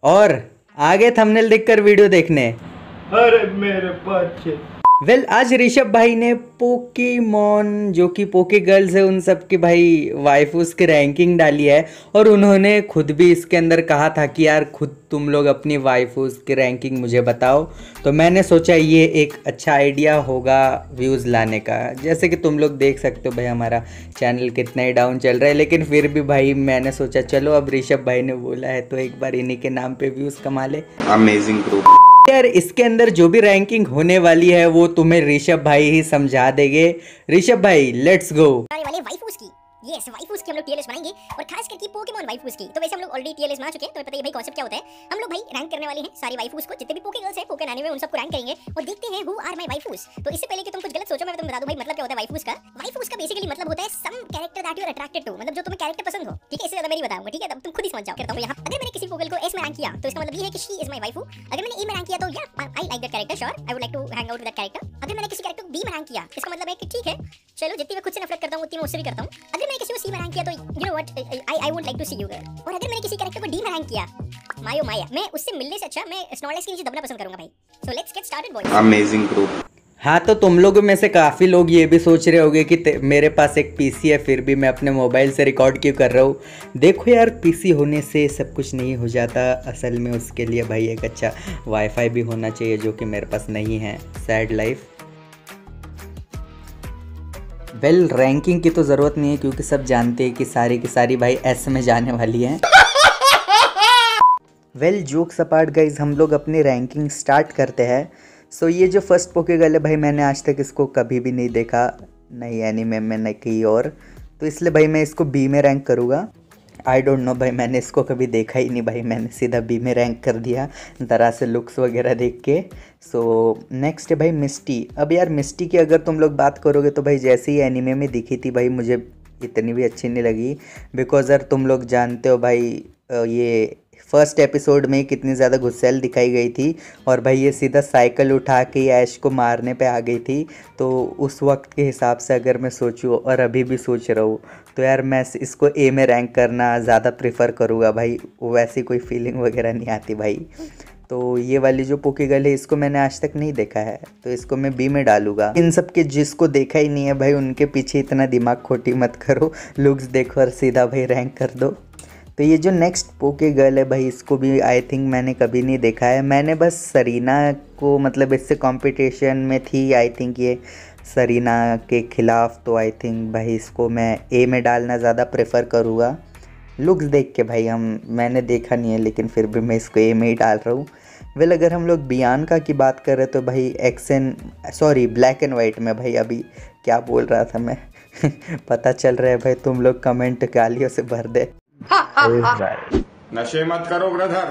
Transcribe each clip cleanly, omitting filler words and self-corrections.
और आगे थंबनेल देखकर वीडियो देखने। अरे मेरे बच्चे। आज ऋषभ भाई ने पोकेमॉन जो कि पोके गर्ल्स है उन सब की भाई वाइफूस की रैंकिंग डाली है और उन्होंने खुद भी इसके अंदर कहा था कि यार खुद तुम लोग अपनी वाइफूस की रैंकिंग मुझे बताओ। तो मैंने सोचा ये एक अच्छा आइडिया होगा व्यूज़ लाने का। जैसे कि तुम लोग देख सकते हो भाई हमारा चैनल कितना ही डाउन चल रहा है, लेकिन फिर भी भाई मैंने सोचा चलो अब ऋषभ भाई ने बोला है तो एक बार इन्हीं के नाम पे व्यूज़ कमा ले। अमेजिंग ग्रुप यार इसके अंदर जो भी रैंकिंग होने वाली है वो तुम्हें ऋषभ भाई ही समझा देंगे। ऋषभ भाई लेट्स गो। वाले वाइफूस की यस वाइफूस की हम लोग टीएलएस बनाएंगे और खास करके पोकेमॉन वाइफूस की। तो वैसे हम लोग ऑलरेडी टीएलएस बना चुके हैं, तो पता है भाई कॉन्सेप्ट क्या होता है। हम लोग भाई रैंक करने वाले हैं सारी वाइफूस को, जितने भी पोके गर्ल्स हैं पोके नानी में उन सबको रैंक करेंगे और देखते हैं हु आर माय वाइफूस। तो इससे पहले कि तुम कुछ गलत सोचो मैं तुम्हें बता दूं भाई मतलब क्या होता है वाइफूस का। वाइफूस का बेसिकली मतलब होता है some character that you are attracted to, मतलब जो तुम्हें कैरेक्टर पसंद हो। ठीक है, इससे ज्यादा मैं नहीं बताऊंगा, ठीक है, तब तुम खुद ही समझ जाओ। कहता हूं यहां अगर मैंने किसी पोगल को एस में रैंक किया तो इसका मतलब ये है कि शी इज माय वाइफू। अगर मैंने ए में रैंक किया तो या I like that character, sure I would like to hang out with that character. अगर मैंने किसी कैरेक्टर को बी में रैंक किया इसका मतलब है कि ठीक है चलो जितनी मैं खुद से नफरत करता हूं उतनी मैं उससे भी करता हूं। अगर मैंने किसी को सी में रैंक किया तो you know what I would like to see you girl. और अगर मैंने किसी कैरेक्टर को डी में रैंक किया मायो माया मैं उससे मिलने से अच्छा मैं स्नॉलेस के नीचे दबना पसंद करूंगा भाई। So let's get started boys. Amazing group. हाँ तो तुम लोगों में से काफ़ी लोग ये भी सोच रहे होंगे कि मेरे पास एक पीसी है फिर भी मैं अपने मोबाइल से रिकॉर्ड क्यों कर रहा हूँ। देखो यार पीसी होने से सब कुछ नहीं हो जाता, असल में उसके लिए भाई एक अच्छा वाईफाई भी होना चाहिए जो कि मेरे पास नहीं है। Sad life. रैंकिंग की तो ज़रूरत नहीं है क्योंकि सब जानते हैं कि सारी की सारी भाई एस में जाने वाली हैं। जोक सपाट गाइज हम लोग अपनी रैंकिंग स्टार्ट करते हैं। सो ये जो फर्स्ट पोकेगर्ल है भाई मैंने आज तक इसको कभी भी नहीं देखा, नहीं एनीमे में नहीं कहीं और, तो इसलिए भाई मैं इसको बी में रैंक करूँगा। आई डोंट नो भाई मैंने इसको कभी देखा ही नहीं भाई, मैंने सीधा बी में रैंक कर दिया तरह से लुक्स वगैरह देख के। सो नेक्स्ट है भाई मिस्टी। अब यार मिस्टी की अगर तुम लोग बात करोगे तो भाई जैसे ही एनीमे में दिखी थी भाई मुझे इतनी भी अच्छी नहीं लगी, बिकॉज यार तुम लोग जानते हो भाई ये फर्स्ट एपिसोड में कितनी ज़्यादा गुस्सैल दिखाई गई थी और भाई ये सीधा साइकिल उठा के ऐश को मारने पे आ गई थी। तो उस वक्त के हिसाब से अगर मैं सोचूँ और अभी भी सोच रहा हूँ तो यार मैं इसको ए में रैंक करना ज़्यादा प्रेफर करूँगा भाई, वैसी कोई फीलिंग वगैरह नहीं आती भाई। तो ये वाली जो पोकेगर्ल है इसको मैंने आज तक नहीं देखा है तो इसको मैं बी में डालूँगा। इन सब के जिसको देखा ही नहीं है भाई उनके पीछे इतना दिमाग खोटी मत करो, लुक्स देखो और सीधा भाई रैंक कर दो। तो ये जो नेक्स्ट पोकेगर्ल है भाई इसको भी आई थिंक मैंने कभी नहीं देखा है, मैंने बस सरीना को मतलब इससे कंपटीशन में थी आई थिंक ये सरीना के खिलाफ, तो आई थिंक भाई इसको मैं ए में डालना ज़्यादा प्रेफर करूँगा लुक्स देख के भाई। मैंने देखा नहीं है लेकिन फिर भी मैं इसको ए में ही डाल रहा हूँ। अगर हम लोग बियांका की बात करें तो भाई ब्लैक एंड वाइट में भाई अभी क्या बोल रहा था मैं पता चल रहा है भाई तुम लोग कमेंट गालियों से भर दे। नशे मत करो ब्रदर,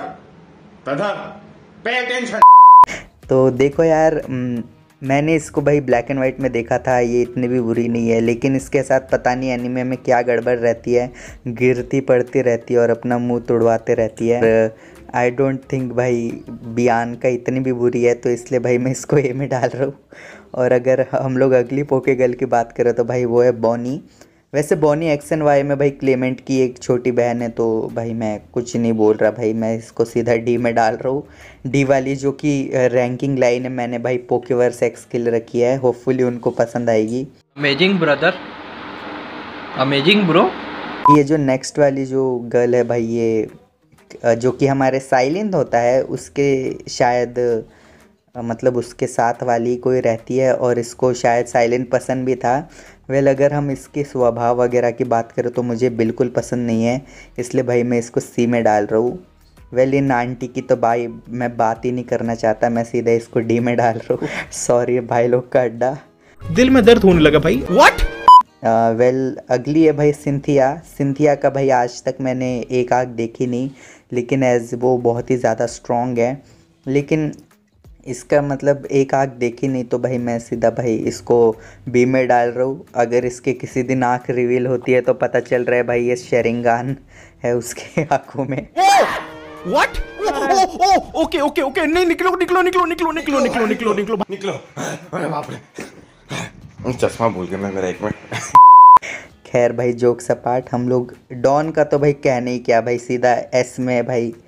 पे अटेंशन। तो देखो यार मैंने इसको भाई ब्लैक एंड वाइट में देखा था, ये इतनी भी बुरी नहीं है, लेकिन इसके साथ पता नहीं एनीमे में क्या गड़बड़ रहती है, गिरती पड़ती रहती है और अपना मुंह तुड़वाते रहती है। आई डोंट थिंक भाई बियांका इतनी भी बुरी है, तो इसलिए भाई मैं इसको ए में डाल रहा हूँ। और अगर हम लोग अगली पोकेगर्ल की बात करें तो भाई वो है बॉनी। वैसे बॉनी एक्स एंड वाई में भाई क्लेमेंट की एक छोटी बहन है, तो भाई मैं कुछ नहीं बोल रहा भाई, मैं इसको सीधा डी में डाल रहा हूँ। डी वाली जो कि रैंकिंग लाइन है मैंने भाई पोकेवर्स एक्स के लिए रखी है, होपफुली उनको पसंद आएगी। Amazing brother, amazing bro. ये जो नेक्स्ट वाली जो गर्ल है भाई ये जो कि हमारे साइलेंट होता है उसके शायद मतलब उसके साथ वाली कोई रहती है और इसको शायद साइलेंट पसंद भी था। अगर हम इसके स्वभाव वगैरह की बात करें तो मुझे बिल्कुल पसंद नहीं है, इसलिए भाई मैं इसको सी में डाल रहा हूँ। इन आंटी की तो भाई मैं बात ही नहीं करना चाहता, मैं सीधा इसको डी में डाल रहा हूँ। सॉरी भाई लोग का अड्डा, दिल में दर्द होने लगा भाई। व्हाट? अगली है भाई सिंथिया का भाई आज तक मैंने एक आंख देखी नहीं, लेकिन एज वो बहुत ही ज़्यादा स्ट्रॉन्ग है, लेकिन इसका मतलब एक आँख देखी नहीं तो भाई मैं सीधा भाई इसको बी में डाल रहा हूँ। अगर इसके किसी दिन आँख रिवील होती है तो पता चल रहा है भाई ये शेरिंगान है उसके आँखों में। व्हाट? ओके ओके ओके, नहीं निकलो निकलो निकलो निकलो निकलो निकलो निकलो निकलो निकलो। अरे बाप रे, चश्मा भूल गया मैं मेरा, एक मिनट। खैर भाई जोक सपाट, हम लोग डॉन का तो भाई कहने ही क्या भाई, सीधा एस में भाई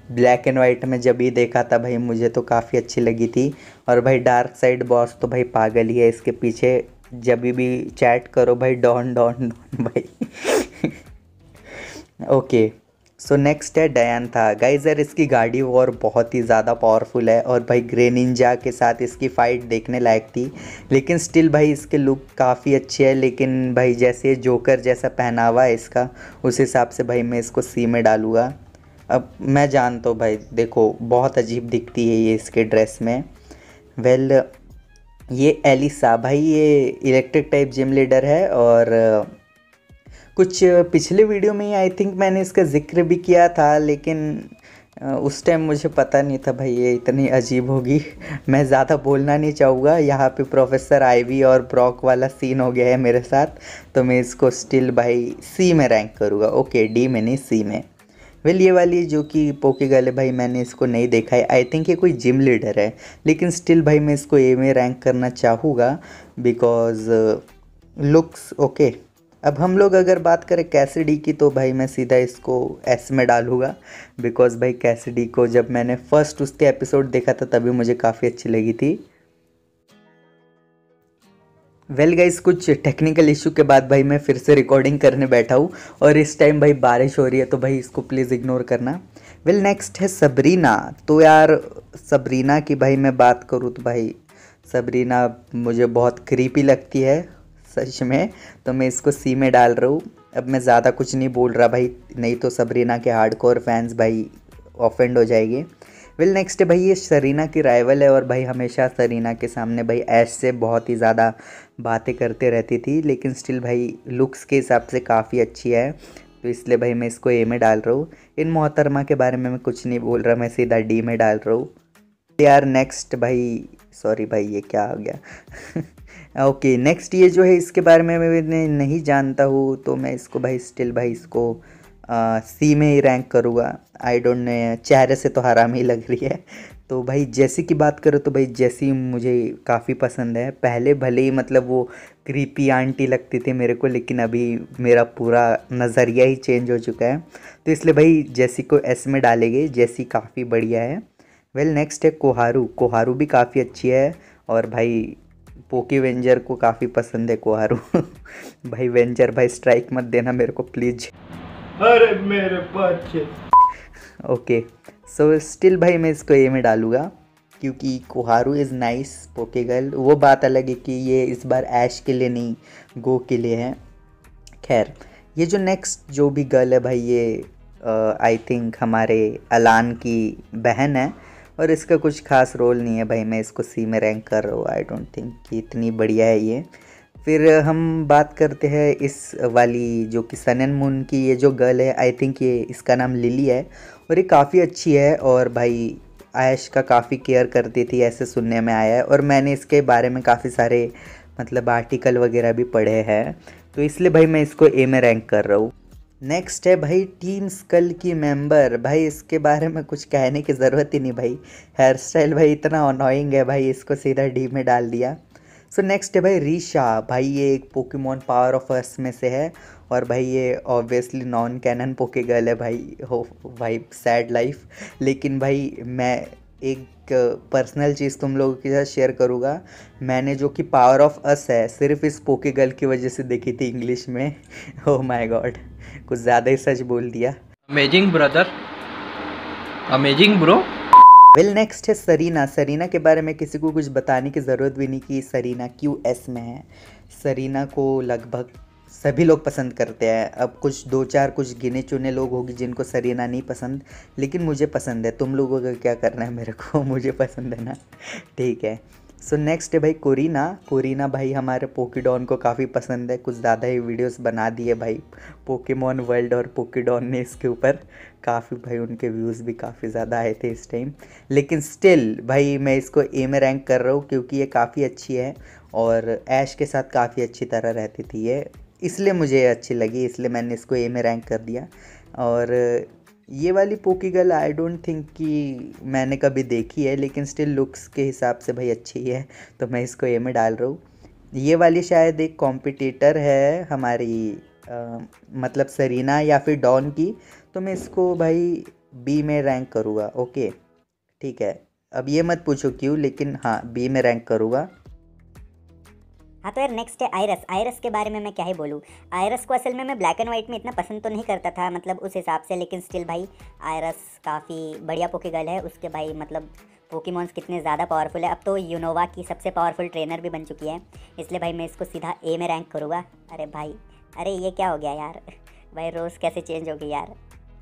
ब्लैक एंड वाइट में जब ही देखा था भाई मुझे तो काफ़ी अच्छी लगी थी। और भाई डार्क साइड बॉस तो भाई पागल ही है इसके पीछे, जब भी चैट करो भाई डॉन डॉन डॉन भाई। ओके, सो नेक्स्ट है डयांथा। गाइस यार इसकी गाड़ी और बहुत ही ज़्यादा पावरफुल है और भाई ग्रे निंजा के साथ इसकी फ़ाइट देखने लायक थी, लेकिन स्टिल भाई इसके लुक काफ़ी अच्छे है। लेकिन भाई जैसे जोकर जैसा पहनावा है इसका, उस हिसाब से भाई मैं इसको सी में डालूँगा। अब मैं जानता हूँ भाई, देखो बहुत अजीब दिखती है ये इसके ड्रेस में। वेल ये एलिसा भाई ये इलेक्ट्रिक टाइप जिम लीडर है, और कुछ पिछले वीडियो में आई थिंक मैंने इसका जिक्र भी किया था, लेकिन उस टाइम मुझे पता नहीं था भाई ये इतनी अजीब होगी। मैं ज़्यादा बोलना नहीं चाहूँगा, यहाँ पे प्रोफेसर आईवी और ब्रॉक वाला सीन हो गया है मेरे साथ, तो मैं इसको स्टिल भाई सी में रैंक करूँगा। ओके, डी में नहीं सी में। वेल ये वाली जो कि पोकेगर्ल है भाई मैंने इसको नहीं देखा है, आई थिंक ये कोई जिम लीडर है, लेकिन स्टिल भाई मैं इसको ए में रैंक करना चाहूँगा बिकॉज लुक्स ओके। अब हम लोग अगर बात करें कैसिडी की, तो भाई मैं सीधा इसको एस में डालूँगा बिकॉज भाई कैसिडी को जब मैंने फर्स्ट उसके एपिसोड देखा था तभी मुझे काफ़ी अच्छी लगी थी। वेल गाइस कुछ टेक्निकल इशू के बाद भाई मैं फिर से रिकॉर्डिंग करने बैठा हूँ, और इस टाइम भाई बारिश हो रही है, तो भाई इसको प्लीज़ इग्नोर करना। वेल नेक्स्ट है सबरीना। तो यार सबरीना की भाई मैं बात करूँ तो भाई सबरीना मुझे बहुत क्रीपी लगती है सच में, तो मैं इसको सी में डाल रहा हूँ। अब मैं ज़्यादा कुछ नहीं बोल रहा भाई, नहीं तो सबरीना के हार्डकोर फैंस भाई ऑफेंड हो जाएंगे। वेल नेक्स्ट है भाई ये सरीना की राइवल है, और भाई हमेशा सरीना के सामने भाई ऐश से बहुत ही ज़्यादा बातें करते रहती थी, लेकिन स्टिल भाई लुक्स के हिसाब से काफ़ी अच्छी है, तो इसलिए भाई मैं इसको ए में डाल रहा हूँ। इन मोहतरमा के बारे में मैं कुछ नहीं बोल रहा, मैं सीधा डी में डाल रहा हूँ यार। नेक्स्ट भाई सॉरी भाई ये क्या हो गया। ओके नेक्स्ट ये जो है इसके बारे में मैं नहीं जानता हूँ, तो मैं इसको भाई स्टिल भाई इसको सी में ही रैंक करूँगा। आई डोंट नो, चेहरे से तो हराम ही लग रही है। तो भाई जैसी की बात करो तो भाई जैसी मुझे काफ़ी पसंद है। पहले भले ही मतलब वो क्रीपी आंटी लगती थी मेरे को, लेकिन अभी मेरा पूरा नज़रिया ही चेंज हो चुका है, तो इसलिए भाई जैसी को एस में डालेंगे, जैसी काफ़ी बढ़िया है। वेल नेक्स्ट है कोहारू। कोहारू भी काफ़ी अच्छी है, और भाई पोकी वेंजर को काफ़ी पसंद है कोहारू। भाई वेंजर भाई स्ट्राइक मत देना मेरे को प्लीज़। अरे मेरे बच्चे। ओके सो स्टिल भाई मैं इसको ए में डालूँगा, क्योंकि कोहारू इज़ नाइस पोकेगर्ल। वो बात अलग है कि ये इस बार ऐश के लिए नहीं गो के लिए है। खैर ये जो नेक्स्ट जो भी गर्ल है भाई ये आई थिंक हमारे अलान की बहन है, और इसका कुछ खास रोल नहीं है भाई, मैं इसको सी में रैंक कर रहा हूँ। आई डोंट थिंक कि इतनी बढ़िया है ये। फिर हम बात करते हैं इस वाली जो कि सन एंड मून की ये जो गर्ल है, आई थिंक ये इसका नाम लिली है, और ये काफ़ी अच्छी है, और भाई आयश का काफ़ी केयर करती थी ऐसे सुनने में आया है, और मैंने इसके बारे में काफ़ी सारे मतलब आर्टिकल वगैरह भी पढ़े हैं, तो इसलिए भाई मैं इसको ए में रैंक कर रहा हूँ। नेक्स्ट है भाई टीम स्कल की मेंबर। भाई इसके बारे में कुछ कहने की ज़रूरत ही नहीं भाई, हेयर स्टाइल भाई इतना अनोइंग है भाई, इसको सीधा डी में डाल दिया। सो नेक्स्ट है भाई रीशा। भाई ये एक पोकेमॉन पावर ऑफ अर्थ में से है, और भाई ये ऑब्वियसली नॉन कैनन पोकेगर्ल है भाई। हो भाई सैड लाइफ। लेकिन भाई मैं एक पर्सनल चीज़ तुम लोगों के साथ शेयर करूँगा, मैंने जो कि पावर ऑफ अस है सिर्फ इस पोकेगर्ल की वजह से देखी थी इंग्लिश में। ओह माय गॉड, कुछ ज़्यादा ही सच बोल दिया। Amazing brother, amazing bro. Well next है सरीना। सरीना के बारे में किसी को कुछ बताने की ज़रूरत भी नहीं कि सरीना क्यों एस में है। सरीना को लगभग सभी लोग पसंद करते हैं। अब कुछ दो चार कुछ गिने चुने लोग होंगे जिनको सरीना नहीं पसंद, लेकिन मुझे पसंद है। तुम लोगों का क्या करना है मेरे को, मुझे पसंद है ना, ठीक है। सो नेक्स्ट है भाई कोरिना। कोरिना भाई हमारे पोकेडॉन को काफ़ी पसंद है, कुछ ज़्यादा ही वीडियोस बना दिए भाई पोकेमॉन वर्ल्ड और पोकेडॉन ने इसके ऊपर, काफ़ी भाई उनके व्यूज़ भी काफ़ी ज़्यादा आए थे इस टाइम। लेकिन स्टिल भाई मैं इसको ए में रैंक कर रहा हूँ, क्योंकि ये काफ़ी अच्छी है और ऐश के साथ काफ़ी अच्छी तरह रहती थी ये, इसलिए मुझे अच्छी लगी, इसलिए मैंने इसको ए में रैंक कर दिया। और ये वाली पोकेगर्ल आई डोंट थिंक कि मैंने कभी देखी है, लेकिन स्टिल लुक्स के हिसाब से भाई अच्छी है, तो मैं इसको ए में डाल रहा हूँ। ये वाली शायद एक कॉम्पिटिटर है हमारी मतलब सरीना या फिर डॉन की, तो मैं इसको भाई बी में रैंक करूँगा। ओके ठीक है, अब ये मत पूछो क्यों, लेकिन हाँ बी में रैंक करूँगा। हाँ तो यार नेक्स्ट है आयरस। आयरस के बारे में मैं क्या ही बोलूँ। आयरस को असल में मैं ब्लैक एंड वाइट में इतना पसंद तो नहीं करता था, मतलब उस हिसाब से, लेकिन स्टिल भाई आयरस काफ़ी बढ़िया पोकेगर्ल है। उसके भाई मतलब पोकेमॉन्स कितने ज़्यादा पावरफुल है। अब तो यूनोवा की सबसे पावरफुल ट्रेनर भी बन चुकी है, इसलिए भाई मैं इसको सीधा ए में रैंक करूँगा। अरे भाई, अरे ये क्या हो गया यार भाई, रोज़ कैसे चेंज हो गई यार।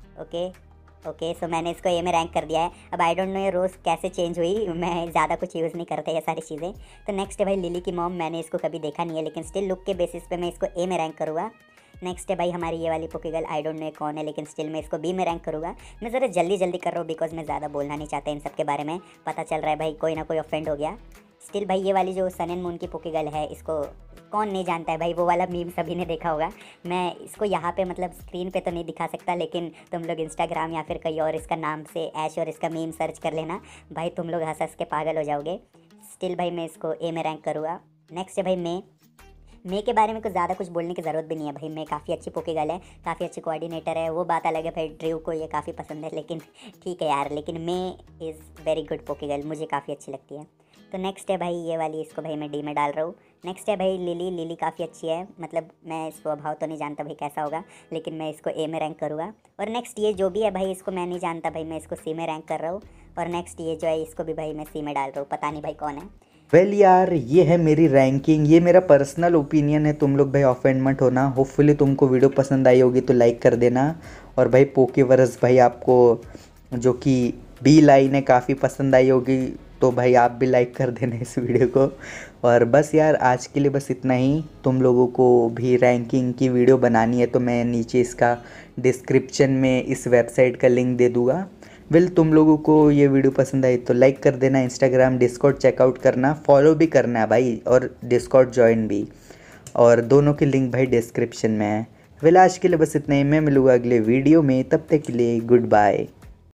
ओके सो मैंने इसको ए में रैंक कर दिया है। अब आई डोंट नो ये रोज़ कैसे चेंज हुई, मैं ज़्यादा कुछ यूज़ नहीं करता ये सारी चीज़ें। तो नेक्स्ट है भाई लिली की मॉम। मैंने इसको कभी देखा नहीं है, लेकिन स्टिल लुक के बेसिस पे मैं इसको ए में रैंक करूँगा। नेक्स्ट है भाई हमारी ये वाली पोकेगर्ल, आई डोंट नो कौन है, लेकिन स्टिल मैं इसको बी में रैंक करूँगा। मैं ज़रा जल्दी कर रहा हूँ बिकॉज मैं ज़्यादा बोलना नहीं चाहता इन सब के बारे में। पता चल रहा है भाई कोई ना कोई ऑफेंड हो गया। स्टिल भाई ये वाली जो सन एंड मून की पोकेगर्ल है, इसको कौन नहीं जानता है भाई, वो वाला मीम सभी ने देखा होगा। मैं इसको यहाँ पे मतलब स्क्रीन पे तो नहीं दिखा सकता, लेकिन तुम लोग इंस्टाग्राम या फिर कहीं और इसका नाम से ऐश और इसका मीम सर्च कर लेना भाई, तुम लोग हंस के पागल हो जाओगे। स्टिल भाई मैं इसको ए में रैंक करूँगा। नेक्स्ट है भाई मे के बारे में कुछ ज़्यादा कुछ बोलने की ज़रूरत भी नहीं है भाई। मे काफ़ी अच्छी पोकेगर्ल है, काफ़ी अच्छी कोऑर्डिनेटर है, वो बात अलग है भाई। ड्रू को ये काफ़ी पसंद है, लेकिन ठीक है यार, लेकिन May is very good pokegirl, मुझे काफ़ी अच्छी लगती है। तो नेक्स्ट है भाई ये वाली, इसको भाई मैं डी में डाल रहा हूँ। नेक्स्ट है भाई लिली काफ़ी अच्छी है, मतलब मैं स्वभाव तो नहीं जानता भाई कैसा होगा, लेकिन मैं इसको ए में रैंक करूँगा। और नेक्स्ट ये जो भी है भाई, इसको मैं नहीं जानता भाई, मैं इसको सी में रैंक कर रहा हूँ। और नेक्स्ट ये जो है, इसको भी भाई मैं सी में डाल रहा हूँ, पता नहीं भाई कौन है। वेल यार ये है मेरी रैंकिंग, ये मेरा पर्सनल ओपिनियन है, तुम लोग भाई ऑफेंड मत होना। होपफुली तुमको वीडियो पसंद आई होगी तो लाइक कर देना। और भाई पोकेवर्स भाई आपको जो कि बी लाइन है काफ़ी पसंद आई होगी, तो भाई आप भी लाइक कर देना इस वीडियो को। और बस यार आज के लिए बस इतना ही। तुम लोगों को भी रैंकिंग की वीडियो बनानी है तो मैं नीचे इसका डिस्क्रिप्शन में इस वेबसाइट का लिंक दे दूँगा। वेल तुम लोगों को ये वीडियो पसंद आई तो लाइक कर देना, इंस्टाग्राम डिस्कॉर्ड चेकआउट करना, फॉलो भी करना है भाई, और डिस्कॉर्ड ज्वाइन भी, और दोनों की लिंक भाई डिस्क्रिप्शन में है। वेल आज के लिए बस इतना ही, मैं मिलूँगा अगले वीडियो में, तब तक के लिए गुड बाय।